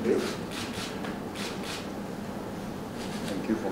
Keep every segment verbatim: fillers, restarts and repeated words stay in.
Thank you for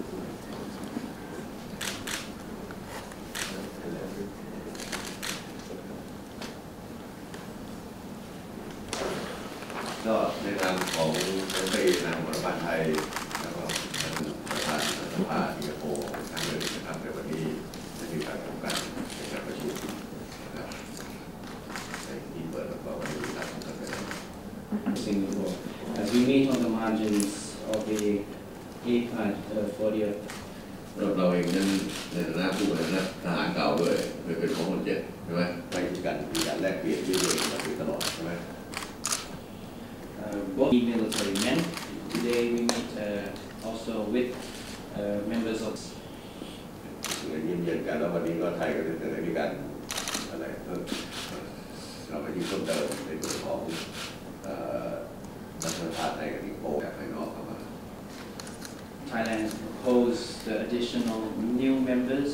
ก็ในนามของรัฐมนตรีนามของรัฐบาลไทยแล้วก็ท่านประธานสภาสิงคโปร์ทางเดินนะครับในวันนี้ได้มีการทำการในการประชุมนะครับในที่เปิดแล้วก็วันนี้การทำการ Singapore. As we meet on the margins of the A P A C uh, fortieth เราเราเองนั้นในฐานะผู้บริหารทหารเก่าด้วยเคยเป็นของคนเจ็ดใช่ไหมไปมีการมีการแลกเปลี่ยนยื่นเรื่องมาตลอดใช่ไหม uh, both military men. Today we meet uh, also with uh, members of เยี่ยมเยียนกันแล้ววันนี้ก็ไทยก็ได้มีการอะไรเพิ่มเราไปยื่นเพิ่มเติมในตัวของรัฐสภาไทยกับสิงคโปร์จากภายนอกเข้ามา Thailand proposed the additional new members.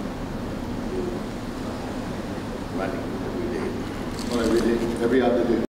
Running every day. every day, every other day.